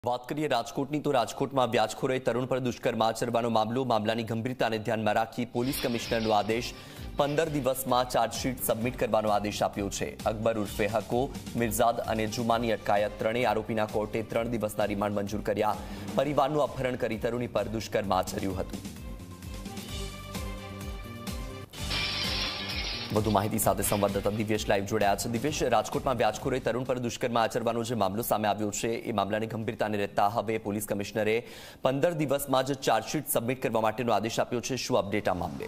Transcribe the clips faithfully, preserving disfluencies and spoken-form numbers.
વાત કરીએ રાજકોટની તો રાજકોટમાં વ્યાજખોરોએ તરુણ પર દુષ્કર્મ આચરવાનો મામલો મામલાની ગંભીરતાને ધ્યાનમાં રાખી પોલીસ કમિશનરનો આદેશ પંદર દિવસમાં ચાર્જશીટ સબમિટ કરવાનો આદેશ આપ્યો છે। અકબર ઉર્ફે હકો, મિર્ઝાદ અને જુમાની અટકાયત ત્રણેય આરોપીના કોર્ટે ત્રણ દિવસના રિમાન્ડ મંજૂર કર્યા। પરિવારનું અપહરણ કરી તરુણી પર દુષ્કર્મ આચર્યું હતું। વધુ માહિતી સાથે સંવાદદાતા દિવ્યેશ લાઈવ જોડાયા છે। દિવ્યેશ, રાજકોટમાં વ્યાજખોરોએ તરુણ પર દુષ્કર્મ આચરવાનો જે મામલો સામે આવ્યો છે એ મામલાની ગંભીરતાને રહેતા હવે પોલીસ કમિશનરે પંદર દિવસમાં જ ચાર્જશીટ સબમિટ કરવા માટેનો આદેશ આપ્યો છે। શું અપડેટ આ મામલે?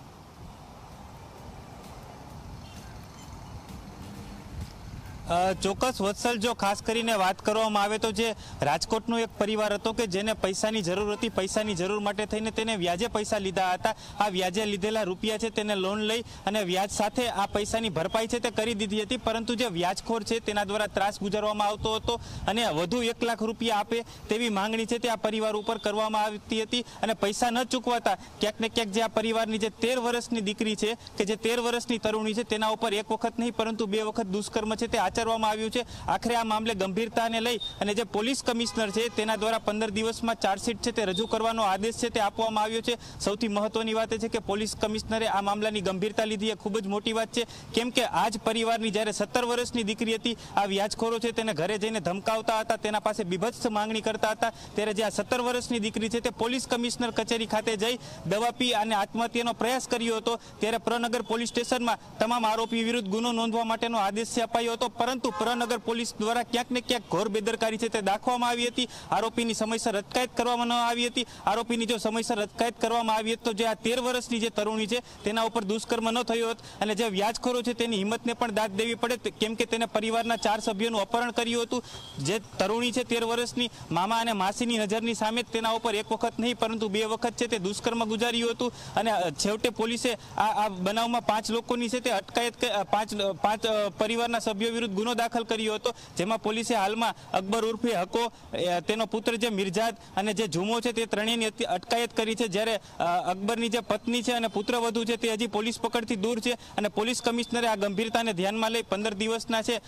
ચોક્કસ વત્સલ, જો ખાસ કરીને વાત કરવામાં આવે તો જે રાજકોટનો એક પરિવાર હતો કે જેને પૈસાની જરૂર હતી, પૈસાની જરૂર માટે થઈને તેને વ્યાજે પૈસા લીધા હતા। આ વ્યાજે લીધેલા રૂપિયા છે તેને લોન લઈ અને વ્યાજ સાથે આ પૈસાની ભરપાઈ છે તે કરી દીધી હતી, પરંતુ જે વ્યાજખોર છે તેના દ્વારા ત્રાસ ગુજારવામાં આવતો હતો અને વધુ એક લાખ રૂપિયા આપે તેવી માંગણી છે તે આ પરિવાર ઉપર કરવામાં આવતી હતી અને પૈસા ન ચૂકવાતા ક્યાંક ને ક્યાંક જે આ પરિવારની જે તેર વર્ષની દીકરી છે કે જે તેર વર્ષની તરુણી છે તેના ઉપર એક વખત નહીં પરંતુ બે વખત દુષ્કર્મ છે તે આચરવામાં આવ્યું છે। આખરે આ મામલે ગંભીરતાને લઈ અને જે પોલીસ કમિશનર છે તેના દ્વારા પંદર દિવસમાં ચાર્જશીટ છે તે રજૂ કરવાનો આદેશ છે તે આપવામાં આવ્યો છે। સૌથી મહત્વની વાત એ છે કે પોલીસ કમિશનરે આ મામલાની ગંભીરતા લીધી એ ખૂબ જ મોટી વાત છે, કેમ કે આ જ પરિવારની જ્યારે સત્તર વર્ષની દીકરી હતી, આ વ્યાજખોરો છે તેને ઘરે જઈને ધમકાવતા હતા, તેના પાસે બીભત્સ માંગણી કરતા હતા, ત્યારે જે આ સત્તર વર્ષની દીકરી છે તે પોલીસ કમિશનર કચેરી ખાતે જઈ દવા પી અને આત્મહત્યાનો પ્રયાસ કર્યો હતો, ત્યારે પ્રનગર પોલીસ સ્ટેશનમાં તમામ આરોપી વિરુદ્ધ ગુનો નોંધવા માટેનો આદેશ અપાયો હતો, પરંતુ પ્રનગર પોલીસ દ્વારા ક્યાંક ને ક્યાંક ઘોર બેદરકારી છે તે દાખવવામાં આવી હતી। આરોપીની સમયસર અટકાયત કરવામાં ન આવી હતી। આરોપીની જો સમયસર અટકાયત કરવામાં આવી હતી તો જે આ તેર વર્ષની જે તરુણી છે તેના ઉપર દુષ્કર્મ ન થયો હોત અને જે વ્યાજખોરો છે તેની હિંમતને પણ દાદ દેવી પડે, કેમ કે તેને પરિવારના ચાર સભ્યોનું અપહરણ કર્યું હતું। જે તરુણી છે તેર વર્ષની, મામા અને માસીની નજરની સામે તેના ઉપર એક વખત નહીં પરંતુ બે વખત છે તે દુષ્કર્મ ગુજાર્યું હતું અને છેવટે પોલીસે આ આ બનાવમાં પાંચ લોકોની છે તે અટકાયત પાંચ પાંચ પરિવારના સભ્યો વિરુદ્ધ ગુનો દાખલ કર્યો હતો, જેમાં પોલીસે હાલમાં અકબર ઉર્ફે હકો, તેનો પુત્ર જે મિર્ઝાદ અને જે જુમો છે તે ત્રણેયની અટકાયત કરી છે, જ્યારે અકબરની જે પત્ની છે અને પુત્રવધુ છે તે હજી પોલીસ પકડથી દૂર છે અને પોલીસ કમિશનરે આ ગંભીરતાને ધ્યાનમાં લઈ પંદર દિવસના છે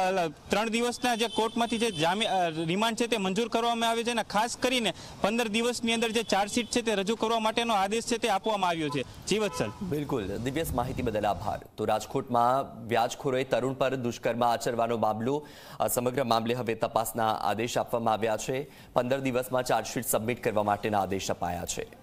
ત્રણ દિવસના જે કોર્ટમાંથી જે જામીન રિમાન્ડ છે તે મંજૂર કરવામાં આવે છે અને ખાસ કરીને પંદર દિવસની અંદર જે ચાર્જશીટ છે તે રજૂ કરવા માટેનો આદેશ છે તે આપવામાં આવ્યો છે। જી વત્સલ। બિલકુલ દિવ્યેશ, માહિતી બદલ આભાર। તો રાજકોટમાં વ્યાજખોરોએ તરુણ પર દુષ્કર્મ આચરવાનો મામલો, સમગ્ર મામલે હવે તપાસના આદેશ આપવામાં આવ્યા છે। પંદર દિવસમાં ચાર્જશીટ સબમિટ કરવા માટેના આદેશ અપાયા છે।